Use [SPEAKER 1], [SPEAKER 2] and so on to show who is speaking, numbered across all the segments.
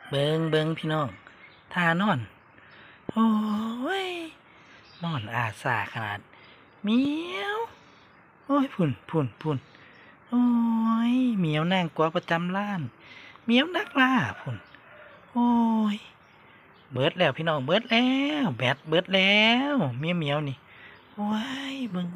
[SPEAKER 1] เบิงพี่น้องท่านอนโอ้ยนอนอาสาขนาดเหมียวโอ้ยพุ่นโอ้ยเหมียวนางกวักประจำล้านเหมียวนักล่าพุ่นโอ้ยเบิดแล้วพี่น้องเบิดแล้วแบตเบิดแล้วเหมียวนี่โอ้ย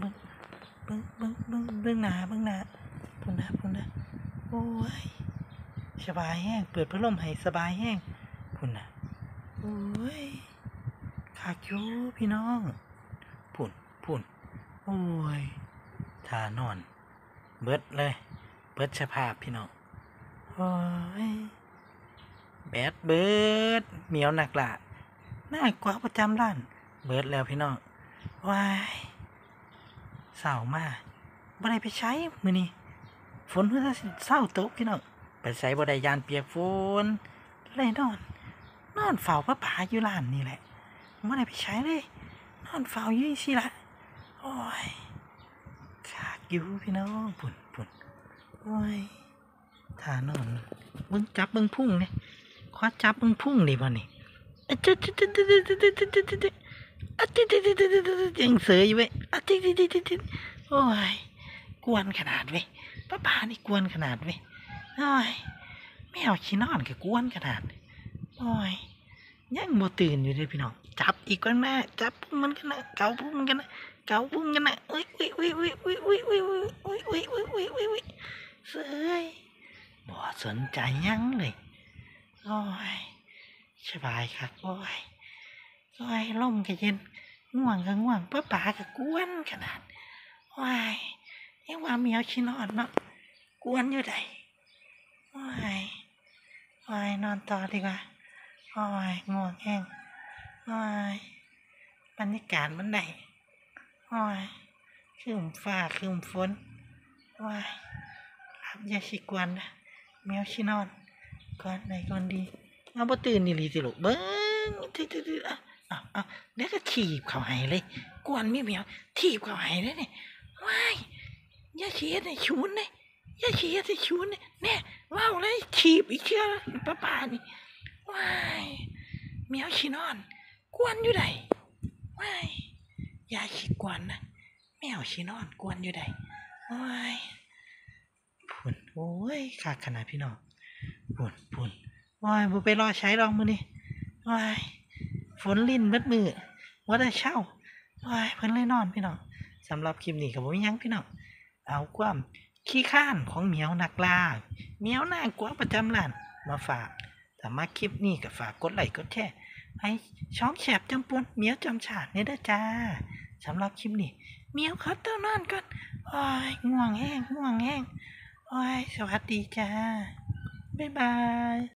[SPEAKER 1] เบิ่งหน้าพุ่นนะโอ้ยสบายแห้งเปิดพัดลมให้สบายแห้งพุ่นนะโอ้ยคักอยู่พี่น้องพุ่นโอ้ยท่านอนเบิดเลยเบิดสภาพพี่น้องโอ้ยแบดเบิดเหมียวหนักละน่ากว่าประจำร้านเบิดแล้วพี่น้องว้ายเศร้ามากบ่ได้ไปใช้มื้อนี้ฝนเพิ่งเศร้าตกพี่น้องไปใช้บ่ได้ยานเปียกฝนเลยนอนเฝ้าพระป่าอยู่ร้านนี่แหละบ่ได้ไปใช้เลยนอนเฝ้าอยู่สิละโอ้ยขากอยู่พี่น้องพุ่นโอ้ยท่านอนเบิ่งจับเบิ่งพุ่งเนี่ยขอจับเบิ่งพุ่งดิบ่นี่อะจ๊ะยังเสยอยู่เว้ยอะโอ้ยกวนขนาดเว้ยป้านี่กวนขนาดเว้ยโอ้ยแมวขี้นอนก็กวนขนาดโอ้ยยังบ่ตื่นอยู่เลยพี่น้องจับอีกก่อนแม่จับพุ่งมันกันนะเกาพุ่งมันกันนะเอ้ยเสยบ่สนใจยังเลยโอ้ยสบายครับโอ้ยลมก็เย็นง่วงก็ง่วงป้าก็กวนขนาดโอ้ยยังว่าแมวขี้นอนเนาะกวนอยู่ใดโอ้ยนอนต่อดีกว่าโอ้ยง่วงแห้งโอ้ยบรรยากาศมันได้โอ้ยครึ้มฟ้าครึ้มฝนโอ้ยหลับอย่าสิกวนนะแมวขี้นอนก่อนไหนก่อนดีเอาบ่ตื่นนี่ลีสิลูกเบิ้งเอาเดี๋ยวก็ถีบเขาให้เลยกวนแมวถีบเขาให้เลยเนี่ยว้ายอย่าเฉียดให้ชูนเลยอย่าเฉียดให้ชูนเลยแน่ว้าวเลยถีบอีกเชื่อป้านี่ว้ายแมวขี้นอนกวนอยู่ใดว้ายอย่าขี้กวนนะแมวขี้นอนกวนอยู่ใดว้ายพุ่นโอ้ยขาดขนาดพี่น้องพุ่นว้ายบ่ไปรอใช้ลองมื้อนี้ว้ายฝนลิ้นเบิดมือว่าได้เช่าว้ายเพิ่นเลยนอนพี่น้องสำหรับคลิปนี้ก็บ่มีหยังพี่น้องเอาความขี้ข้านของเหมียวนักล่าเหมียวน่ากลัวประจำร้านมาฝากถ้ามาคลิปนี้ก็ฝากกดไลค์กดแชร์ให้ช่องแฉบจำปวนเหมียวจำฉาดนี่เด้อจ้าสำหรับคลิปนี้เหมียวขอตัวนอนก่อนโอ้ยง่วงแห้งโอ้ยสวัสดีจ้าบ๊ายบาย